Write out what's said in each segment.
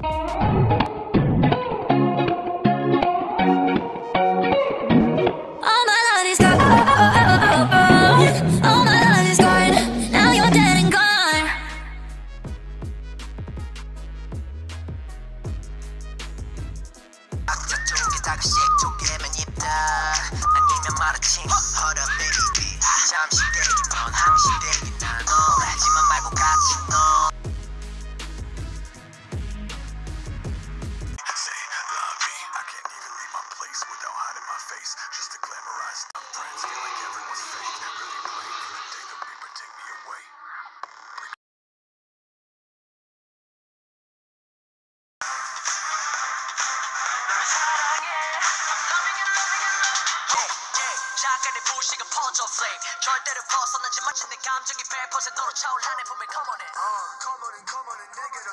잠깐의 불씨가 퍼져 flame 절대로 벗어나지 마치 내 감정이 100%로 차올라내 보면 come on in come on in 내게로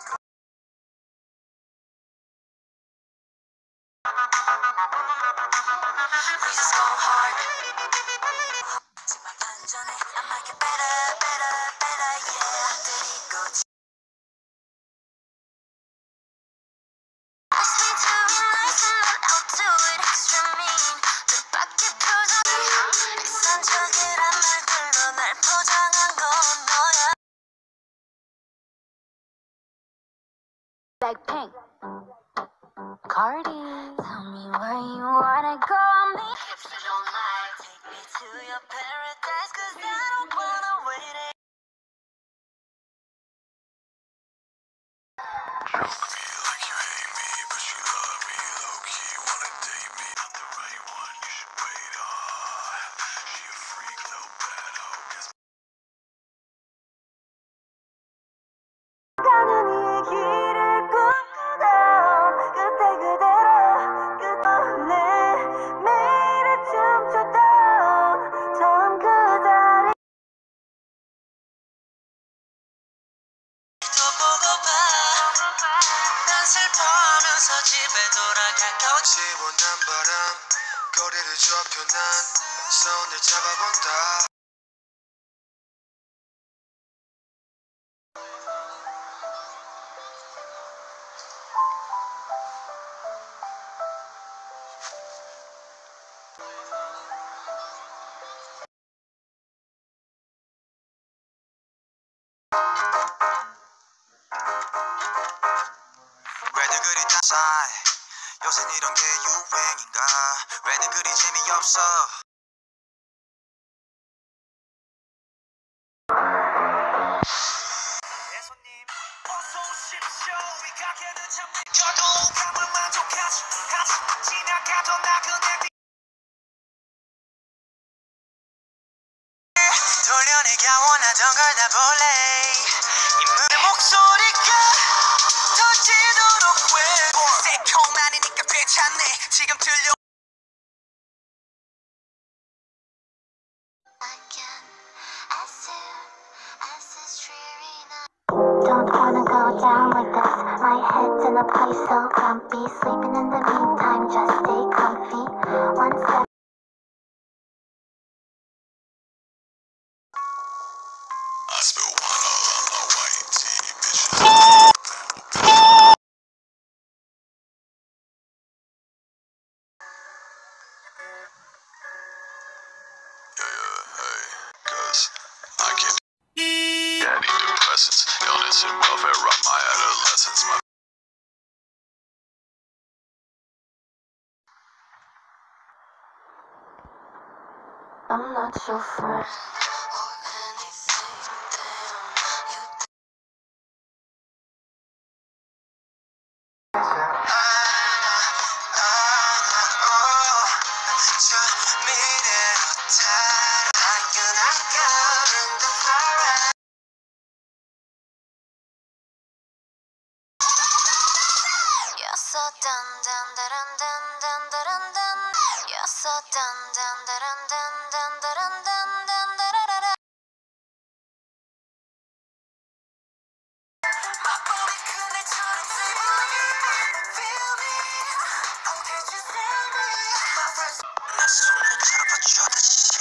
We just go hard 하지만 반전에 I might get better yeah 들이고 Ask me to be nice and I'll do it extra mean 뜻밖의 표정이 이상적이란 말들로 날 포장한 건 너야 Blackpink Cardi Tell me where you wanna go me If you don't mind Take me to your paradise Cause I don't wanna wait it 슬퍼하면서 집에 돌아갈까 시원한 바람 거리를 좁혀 난 손을 잡아본다 왜들 그리 다사이 요새 이런 게 유행인가 왜들 그리 재미없어 내 손님 어서 오십시오 이 가게는 참 저도 감을 만족하지 지나가던 나그네 돌려내가 원하던 걸 다 볼래 이 목소리가 터지도록 왜 새콤하니까 괜찮네 지금 들려 Don't wanna go down like this My head's in a place so comfy Sleeping in the meantime, just stay comfy One step I spill one all on my white tee, bitches. Yeah, hey, cause I can't antidepressants, illness and welfare rock my adolescence. I'm not your friend You're so dun dun dun dun dun dun dun. You're so dun dun dun dun dun dun dun dun dun. My body 그네처럼 feel me. Oh, did you feel me? My friends. 내 손을 잡아줘 다시.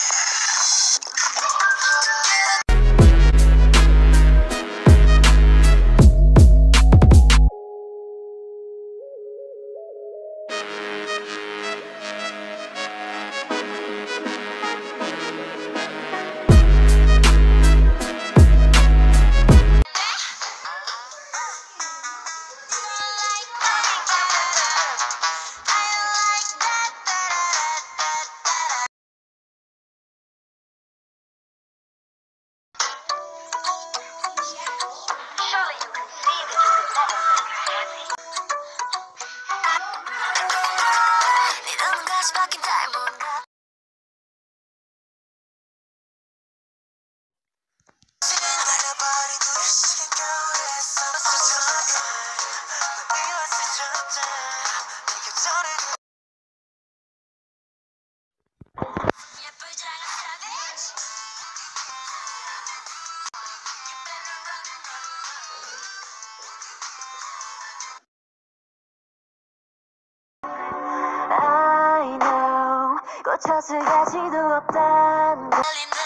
저슬 가지도 없단 걸.